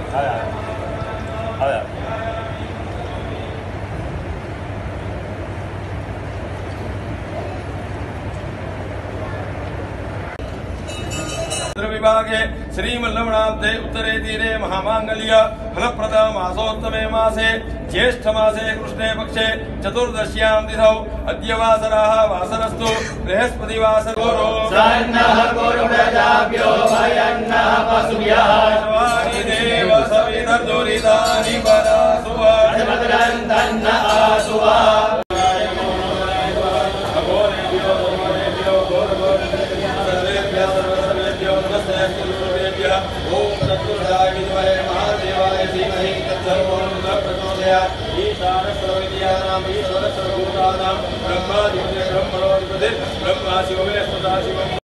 विभागे श्रीमल्लवनाब्धे उत्तरे तीरे महामांगल्य फलप्रद मासोत्तमे मासे ज्येष्ठ मासे कृष्णे पक्षे चतुर्दश्यां तिथौ अद्य वासरः वासरस्तु बृहस्पतिवासरो सन्नः कुरु प्रजाभ्यो भयन्नः पशुभ्यः देव सवितर्दुरितानि परासुव भद्रन्तन्न आसुव ओम तत्पुरुषाय विद्महे महादेवाय धीमहि तत्सर्वं प्रचोदयात् ईशानः सर्वविद्यानां ईश्वरः सर्वभूतानां ब्रह्मादित्य ब्रह्मणोऽधिपतिः ब्रह्मा शिवो मे सदा शिवम्।